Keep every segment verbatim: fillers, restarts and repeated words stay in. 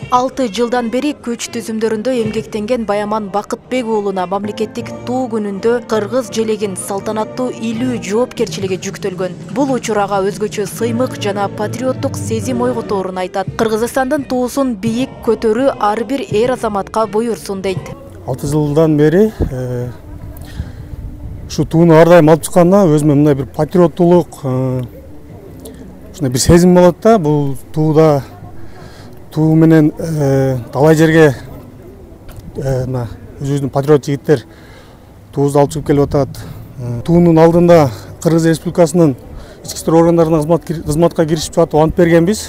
алты жылдан бери күч түзүмдөрүндө эмгектенген Баяман Бакытбек уулуна мамлекеттик туу күнүндө кыргыз желегин салтанаттуу илүү жоопкерчилиги жүктөлгөн. Бул учурага өзгөчө сыймык жана патриоттук сезим ойготорун айтат. Кыргызстандын туусун бийик көтөрүү ар бир эр азаматка буйрсун дейт. алты жылдан бери ушу тууну ар дайым алып чыкканда өзүмө мындай бир патриоттулук, ушундай бир сезим болот да. Бул тууда туу менен талай жерге өзүбүздүн патриот жигиттер туубузду алып чыгып келип атат. Туунун алдында Кыргыз Республикасынын ички иштер органдарына кызматка киришип жатып ант бергенбиз.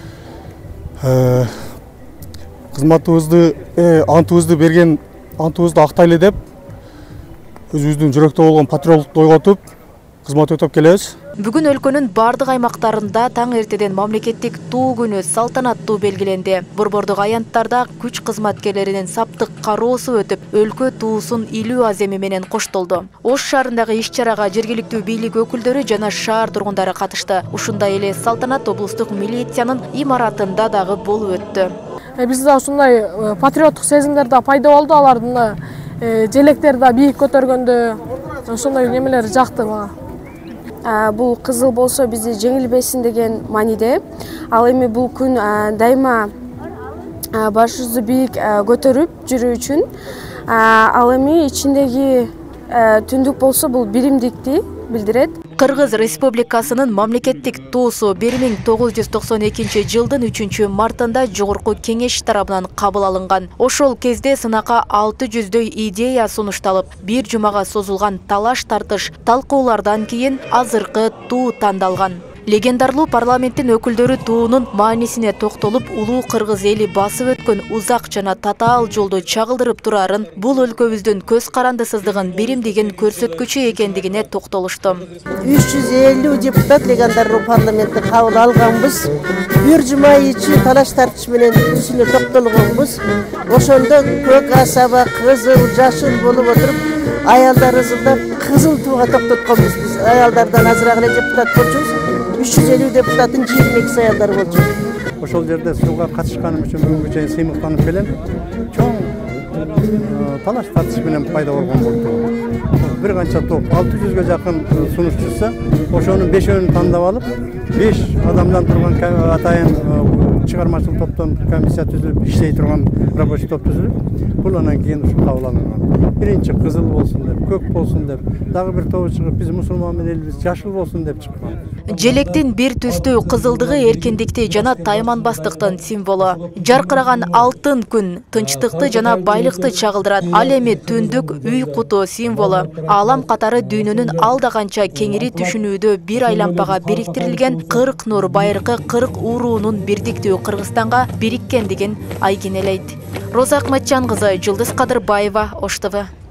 Кызматыбызды, антыбызды берген антыбызды актайлы деп өзүбүздүн жүрөктө болгон патриоттукту ойготуп кызмат өтөп келебиз. Бүгүн өлкөнүн бардык аймактарында таң эртеден мамлекеттик туу күнү салтанаттуу белгиленди. Борбордук аянттарда күч кызматкерлеринин саптык кароосу өтүп, өлкө туусун илүү аземи менен коштолду. Ош шаарындагы иш-чарага жергиликтүү бийлик өкүлдөрү жана шаар тургундары катышты. Ушундай эле салтанат облустук милициянын имаратында дагы болуп өттү. Бизде ушундай патриоттук сезимдер да пайда болду. Алардын желектерди да бийик көтөргөндө ошондой немелер жакты мага. Бул кызыл болсо бизди жеңилбесин деген мааниде. Ал эми бул күн дайыма башыбызды бийик көтөрүп жүрүү үчүн. Ал эми ичиндеги түндүк болсо бул биримдикти билдирет. Кыргыз Республикасынын мамлекеттик туусу бир миң тогуз жүз токсон экинчи жылдын үчүнчү мартында жогорку кеңеш тарабынан кабыл алынган. Ошол кезде сынакка алты жүздөй идея сунушталып, бир жумага созулган талаш-тартыш, талкуулардан кийин азыркы туу тандалган. Легендарлуу парламенттин өкүлдөрү туунун маанисине токтолуп, улуу кыргыз эли басып өткөн узак жана татаал жолду чагылдырып турарын, бул өлкөбүздүн көз карандысыздыгын биримдигин көрсөткүчү экендигине токтолушту. үч жүз элүү депутат легендарлуу парламентти кабыл алганбыз. Бир жума ичи талаш тартыш менен түсүнө токтолгонбуз. Ошондо көк асаба, кызыл, жашыл болуп отуруп, аялдар ызылдап кызыл тууга токтотконбуз. Биз аялдардан азыраак эле депутат болчубуз. үч жүз элүү депутаттын жыйырма экиси аялдар болчу. Ошол жерде сууга катышканым үчүн бүгүнкү чейин сыймыктанып келем. Чоң талаш тартыш менен пайда болгон болду. Бир канча топ алты жүзгө жакын сунушчусу, ошонун бешөөнүн тандап алып, беш адамдан турган атайын чыгармачыл топтон комиссия түзүлүп, иштей турган рабочий топ түзүлүп, бул анан кийин ушу кабыл алынган. Биринчи кызыл болсун деп, көк болсун деп, дагы бир тобу чыгып, биз мусулман элбиз, жашыл болсун деп чыккан. Желектин бир түстүү кызылдыгы эркиндикти жана тайманбастыктын символу. Жаркыраган алтын күн тынчтыкты жана байлыкты чагылдырат. Ал эми түндүк үй куту символу. Алам катары дүйнөнүн алда канча кеңири түшүнүүдө бир айлампага бириктирилген кырк нур байыркы кырк уруунун бирдиктүү Кыргызстанга бириккендигин айгинелейт. Роза Акматжан кызы, Жылдыз Кадырбаева, Ош Т В.